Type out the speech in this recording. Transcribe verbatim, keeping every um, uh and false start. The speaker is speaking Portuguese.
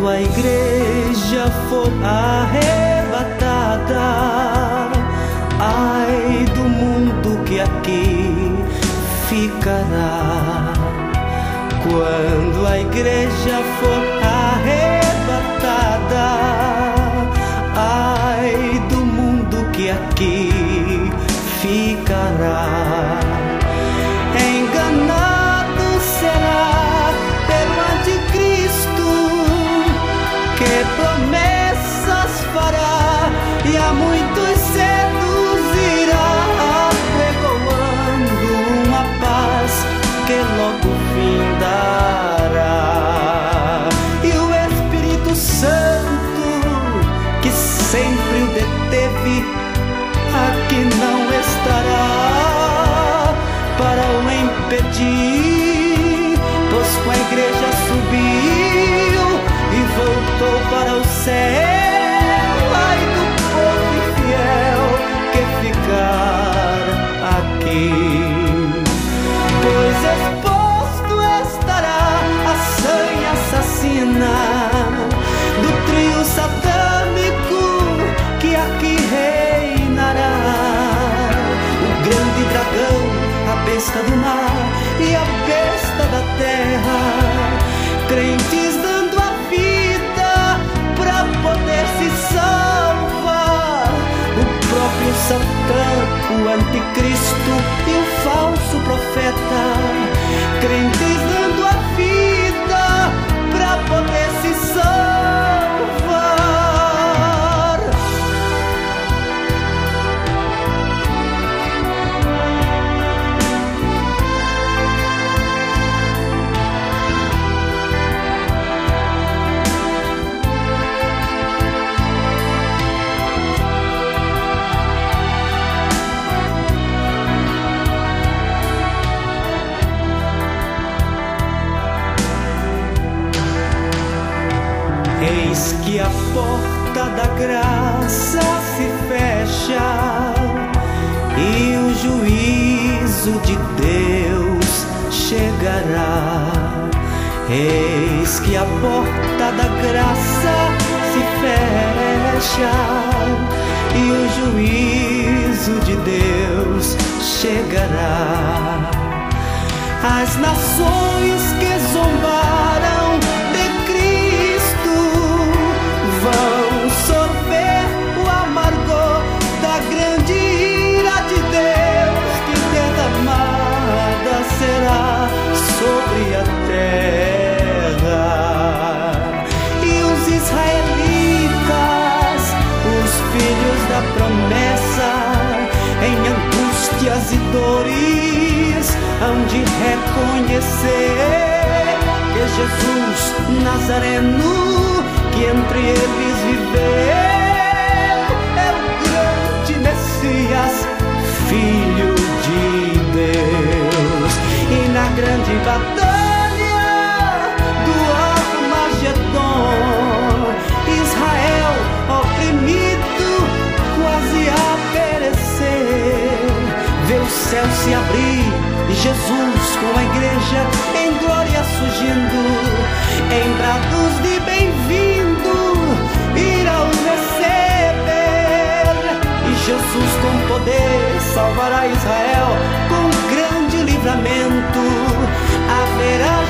Quando a igreja for arrebatada, ai do mundo que aqui ficará. Quando a igreja for arrebatada, ai do mundo que aqui ficará. Enganado será pelo anticristo, que promessas fará e a muitos seduzirá, pregoando uma paz que logo findará. E o Espírito Santo, que sempre o deteve, aqui não estará para o impedir, pois com a igreja subiu e voltou para o céu. Ai do povo infiel que ficar aqui, pois exposto estará a sanha assassina do trio satânico que aqui reinará. O grande dragão, a besta do mar e a besta da terra, crentes dando a vida pra poder se salvar. O próprio Satã, o anticristo e o falso profeta, crentes dando a vida pra poder se salvar. Eis que a porta da graça se fecha e o juízo de Deus chegará. Eis que a porta da graça se fecha e o juízo de Deus chegará. As nações que zombaram vão sorver o amargor da grande ira de Deus, que derramada será sobre a terra. E os israelitas, os filhos da promessa, em angústias e dores, hão de reconhecer que Jesus Nazareno, que entre eles viveu, é o grande Messias, Filho de Deus. E na grande batalha do Armagedon, Israel oprimido, quase a perecer, vê o céu se abrir e Jesus com a igreja em glória surgindo, em brados de bem-vindo irá os receber. E Jesus com poder salvará Israel com grande livramento. Haverá